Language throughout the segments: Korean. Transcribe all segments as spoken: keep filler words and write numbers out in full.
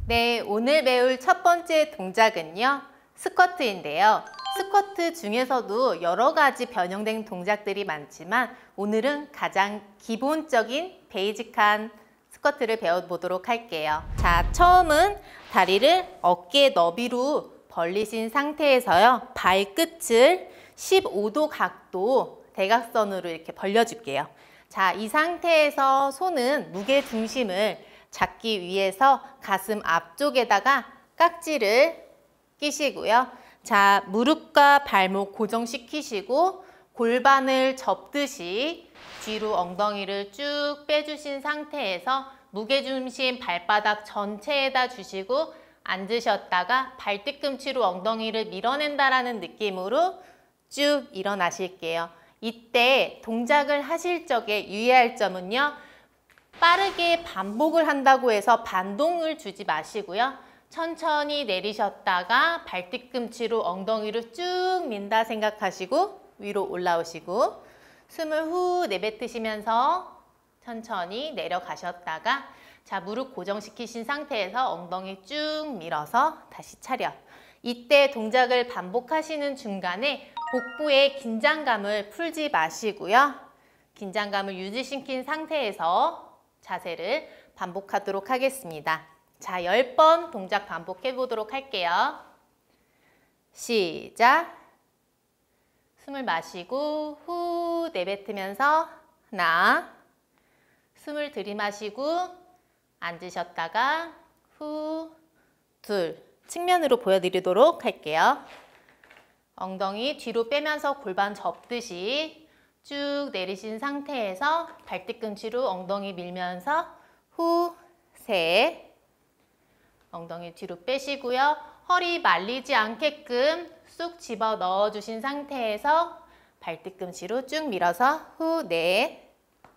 네, 오늘 배울 첫 번째 동작은요, 스쿼트인데요. 스쿼트 중에서도 여러 가지 변형된 동작들이 많지만 오늘은 가장 기본적인 베이직한 스쿼트를 배워보도록 할게요. 자, 처음은 다리를 어깨 너비로 벌리신 상태에서요, 발끝을 십오 도 각도 대각선으로 이렇게 벌려줄게요. 자, 이 상태에서 손은 무게 중심을 잡기 위해서 가슴 앞쪽에다가 깍지를 끼시고요. 자, 무릎과 발목 고정시키시고 골반을 접듯이 뒤로 엉덩이를 쭉 빼주신 상태에서 무게중심 발바닥 전체에다 주시고 앉으셨다가 발뒤꿈치로 엉덩이를 밀어낸다라는 느낌으로 쭉 일어나실게요. 이때 동작을 하실 적에 유의할 점은요, 빠르게 반복을 한다고 해서 반동을 주지 마시고요. 천천히 내리셨다가 발뒤꿈치로 엉덩이를 쭉 민다 생각하시고 위로 올라오시고 숨을 후 내뱉으시면서 천천히 내려가셨다가 자, 무릎 고정시키신 상태에서 엉덩이 쭉 밀어서 다시 차려. 이때 동작을 반복하시는 중간에 복부의 긴장감을 풀지 마시고요. 긴장감을 유지시킨 상태에서 자세를 반복하도록 하겠습니다. 자, 열 번 동작 반복해 보도록 할게요. 시작. 숨을 마시고 후 내뱉으면서 하나, 숨을 들이마시고 앉으셨다가 후, 둘, 측면으로 보여드리도록 할게요. 엉덩이 뒤로 빼면서 골반 접듯이 쭉 내리신 상태에서 발뒤꿈치로 엉덩이 밀면서 후, 셋, 엉덩이 뒤로 빼시고요. 허리 말리지 않게끔 쑥 집어 넣어주신 상태에서 발뒤꿈치로 쭉 밀어서 후, 넷,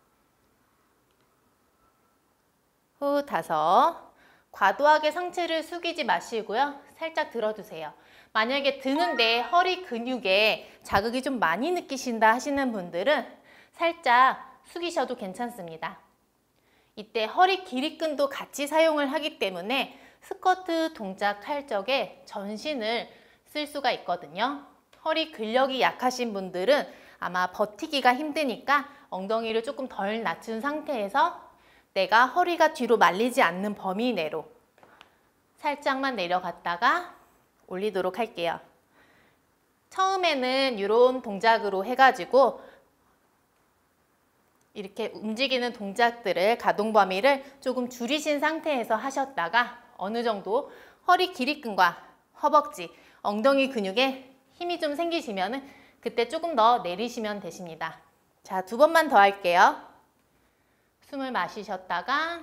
후, 다섯. 과도하게 상체를 숙이지 마시고요. 살짝 들어주세요. 만약에 드는데 허리 근육에 자극이 좀 많이 느끼신다 하시는 분들은 살짝 숙이셔도 괜찮습니다. 이때 허리 길이끈도 같이 사용을 하기 때문에 스쿼트 동작 할 적에 전신을 쓸 수가 있거든요. 허리 근력이 약하신 분들은 아마 버티기가 힘드니까 엉덩이를 조금 덜 낮춘 상태에서 내가 허리가 뒤로 말리지 않는 범위 내로 살짝만 내려갔다가 올리도록 할게요. 처음에는 이런 동작으로 해가지고 이렇게 움직이는 동작들을 가동 범위를 조금 줄이신 상태에서 하셨다가 어느 정도 허리 길이끈과 허벅지, 엉덩이 근육에 힘이 좀 생기시면은 그때 조금 더 내리시면 되십니다. 자, 두 번만 더 할게요. 숨을 마시셨다가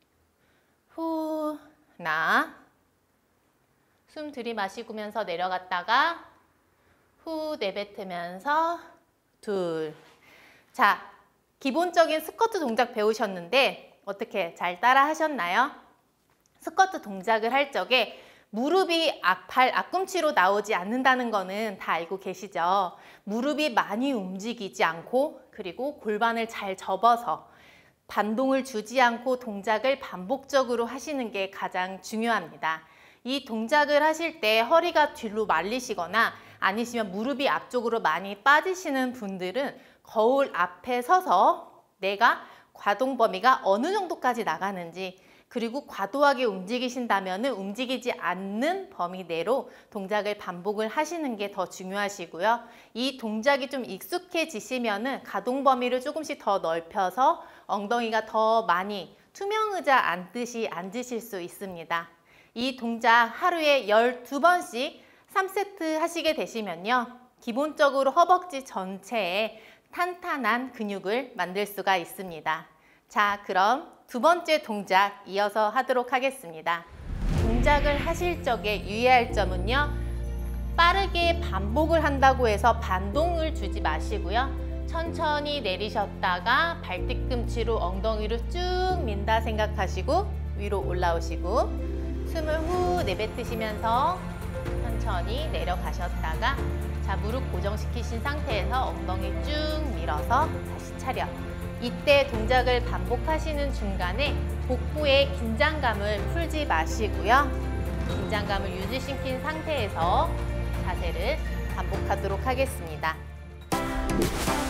후, 하나, 숨 들이마시면서 내려갔다가 후 내뱉으면서 둘. 자, 기본적인 스쿼트 동작 배우셨는데 어떻게 잘 따라 하셨나요? 스쿼트 동작을 할 적에 무릎이 앞, 발 앞꿈치로 나오지 않는다는 거는 다 알고 계시죠? 무릎이 많이 움직이지 않고 그리고 골반을 잘 접어서 반동을 주지 않고 동작을 반복적으로 하시는 게 가장 중요합니다. 이 동작을 하실 때 허리가 뒤로 말리시거나 아니시면 무릎이 앞쪽으로 많이 빠지시는 분들은 거울 앞에 서서 내가 가동 범위가 어느 정도까지 나가는지 그리고 과도하게 움직이신다면 움직이지 않는 범위 내로 동작을 반복을 하시는 게 더 중요하시고요. 이 동작이 좀 익숙해지시면 가동 범위를 조금씩 더 넓혀서 엉덩이가 더 많이 투명 의자 앉듯이 앉으실 수 있습니다. 이 동작 하루에 열두 번씩 삼 세트 하시게 되시면요. 기본적으로 허벅지 전체에 탄탄한 근육을 만들 수가 있습니다. 자, 그럼 두 번째 동작 이어서 하도록 하겠습니다. 동작을 하실 적에 유의할 점은요. 빠르게 반복을 한다고 해서 반동을 주지 마시고요. 천천히 내리셨다가 발뒤꿈치로 엉덩이를 쭉 민다 생각하시고 위로 올라오시고 숨을 후 내뱉으시면서 천천히 내려가셨다가 자, 무릎 고정시키신 상태에서 엉덩이 쭉 밀어서 다시 차려. 이때 동작을 반복하시는 중간에 복부의 긴장감을 풀지 마시고요. 긴장감을 유지시킨 상태에서 자세를 반복하도록 하겠습니다.